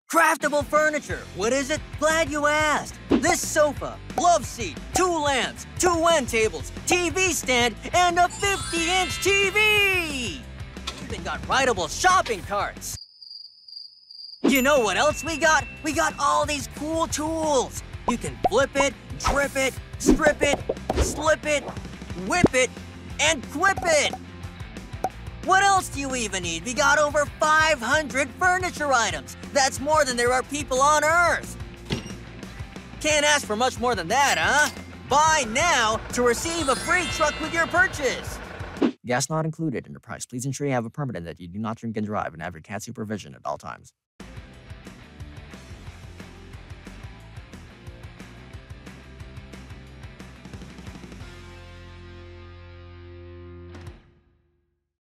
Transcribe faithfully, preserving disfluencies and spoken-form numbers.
Craftable furniture. What is it? Glad you asked. This sofa, love seat, two lamps, two end tables, T V stand, and a fifty inch T V! We even got rideable shopping carts. You know what else we got? We got all these cool tools. You can flip it, drip it, strip it, slip it, whip it, and clip it. What else do you even need? We got over five hundred furniture items. That's more than there are people on Earth. Can't ask for much more than that, huh? Buy now to receive a free truck with your purchase. Gas not included in the price. Please ensure you have a permit and that you do not drink and drive and have your cat supervision at all times.